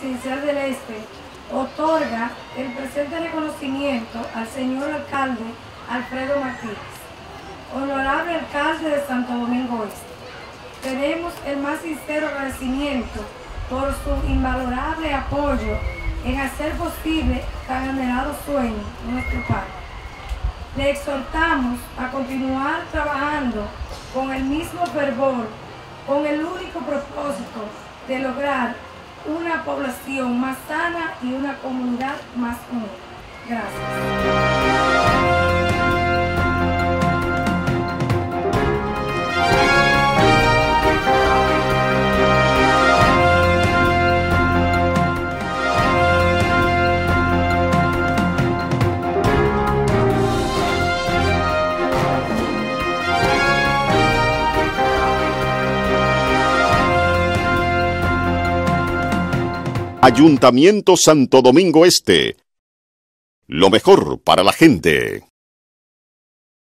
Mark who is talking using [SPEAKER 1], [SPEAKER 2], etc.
[SPEAKER 1] Residencial del Este otorga el presente reconocimiento al señor alcalde Alfredo Martínez, honorable alcalde de Santo Domingo Este. Tenemos el más sincero agradecimiento por su invalorable apoyo en hacer posible tan anhelado sueño de nuestro país. Le exhortamos a continuar trabajando con el mismo fervor, con el único propósito de lograr una población más sana y una comunidad más unida. Gracias.
[SPEAKER 2] Ayuntamiento Santo Domingo Este. Lo mejor para la gente.